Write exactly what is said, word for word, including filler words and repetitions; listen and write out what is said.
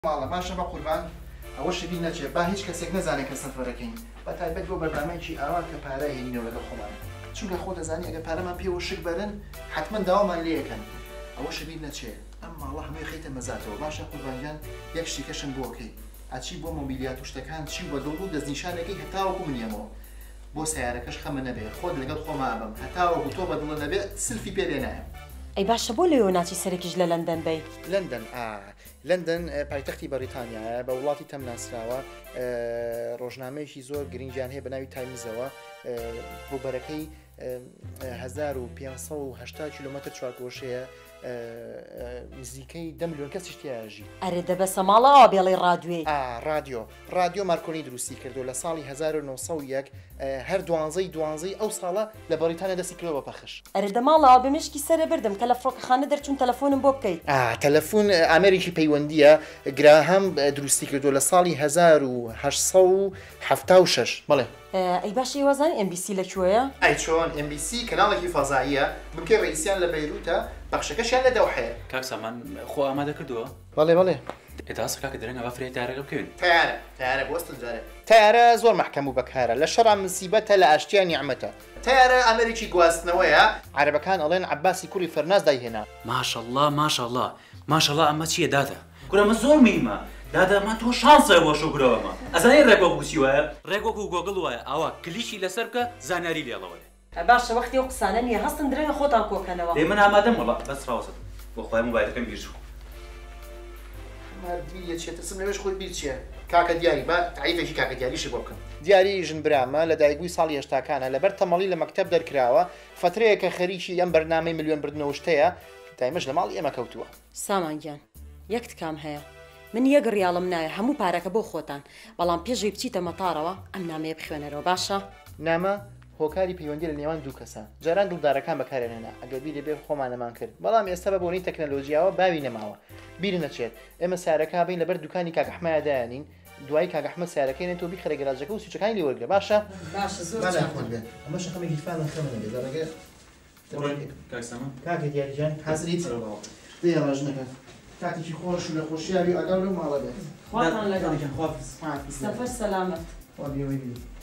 ماڵە باشە بە قوربان ئەوە شبی نەچێت با هیچ کەسێک نەزانێت کە سەفەرەکەین بە تایبەت بۆ بەرنامەیەکی ئاوا کە پارە هێنینەوە لەگەڵ خۆمان چونکە خۆ دەزانی ئەگە پارەمان پێوە شک بەرن حتمما داوامان لێ یەکەن ئەوە شبی نەچێت ئەم ماڵە هەمووی خەیتە مەزاتەوە باشە قوربانیان یەک شتی کەشم بۆکەی ئاچی بۆ مۆبیلیات و شتەکان چی بە دڵ و دەستنیشانەکەی هەتاوەکو منیەمەوە بۆ سیارەکەش خەمە نەبێ خۆت لەگەڵ خۆما بم هەتاوەکو تۆ بە دڵە نەبێ سلفی پێ لێ نایەم ئەی باشە بۆ لێوە ناچی سەرێکیش لە لەندەن بەی لەندەن ئا لەندەن پایتەختی بەریتانیایە بە وڵاتی تەمناسراوە ڕۆژنامەیەکی زۆر گرنگیان هەیە بە ناوی تایمزەوە ڕووبەرەکەی هەزار و پێنجسەد و هەشتا کیلۆمەتر چوارگۆشەیە نزیکەی دە ملیۆن کەسیش تیاژی ئەرێ دەبەسە ماڵەوە بێڵی ڕادیۆی رادیۆ رادیۆ مارکۆنی دروستی کردو لە ساڵی هەزار و نۆسەد و یەک هەر دوانزەی دوانزەی ئەو ساڵە لە بەریتانیا دەستی کردەوە بە پەخش ئەرێ دەماڵەوە بمشکی سەرە بردم کە لە فڕۆکەخانە دەرچوون تەلەفۆنم بۆ بکەیت تەلەفۆن ئامێرێکی پەیوەندیە گراهەم دروستی کردو لە ساڵی هەزار و هەشت سەد و هەفتا و شەش بڵێ ئەی باشە وەزانی ئەم بی سی لەکوێیە؟ ئەی چۆن ئەم بی سی کەناڵێکی فەزاییە بمکەی ڕئیسیان لە بەیروتە بەخشەکەشیان لە دەوحەیە کاک سامان خۆ ئامادە کردووە؟ بەڵێ بەڵێ ئێتاس کاکە دەرەنگە بە فرێ تارەکە بکەوین تیارە تیارە بۆستن جارێ تیارە زۆر محکەم و بەکارە لە شەڕا مسیبەتە لە ئاشتیان نیعمەتە تیارە ئەمریکی گواستنەوەیە عەرەبەکان ئەڵێن عەباسی کوڕی فەرناز دایهێنا ماشەڵڵا ماشەڵڵا ماشەڵڵا ئەمە چییە دادە گورەمە زۆر میمە دادەمان تۆ شانسە بۆ شوگرەوەمە ئەزانەی ڕێگۆک بوسی وایە ڕێگۆک و گۆگڵ وایە ئاوا کلیشی لەسەر بکە زانیاری لێڵەوەی باشە وەختی ئەو قسانە نییە هەستن درەنگە خۆتان کۆکەنەوە دێ من ئامادەم وەڵا بەس ڕاوەسە بۆ خۆی مۆبایلەکەم بیرچوو مردویە چێتەسم لەوێش خۆی بیر چییە کاکە دیاری با تعیفێکی کاکە دیاریشی بۆ بکەم دیاری ژن برامە لە دایکبووی ساڵی هەشتاکانە لەبەر تەمەڵی لە مەکتەب دەرکراوە فترەیە کە خەریکی ئەم بەرنامەی ملیۆن بردنەوە شتەیە دایمەش لە ماڵی ئێمە کەوتووە سامانگیان یەک تکام هەیە من یەک ڕیاڵم نایە هەموو پارەکە بۆ خۆتان بەڵام پێشی بچیتە مەتارەوە ئەم نامەیە بخوێنەرەوە باشە نامە هۆکاری پەیوەندی لە نێوان دوو کەسە جاران دڵدارەکان بەکارێنێنا ئەگەر بیرێ بێ خۆمانەمان کرد بەڵام ئێستا بە بۆنی تەکنەلۆژیاوە باوی نەماوە بیر نەچێت ئێمە سارەکە بین لەبەر دوکانی کاکەحمەیە دایانین دوای کاکەحمە سارەکەی تۆ بیخەرە گەراجەکە و سوچەکانی لێ وەرگرە باشە ئەمە شەقەمێکی فانە خەمە نەبێت کاکە دیاریجان حەزریت دێ ڕژنەکە کاتێکی خۆش و لە خۆشیاوی ئەگەڵ لەو ماڵە بێت خواتان لەگەڵ سەفەر سەلامەت خوا بیەوەی بیر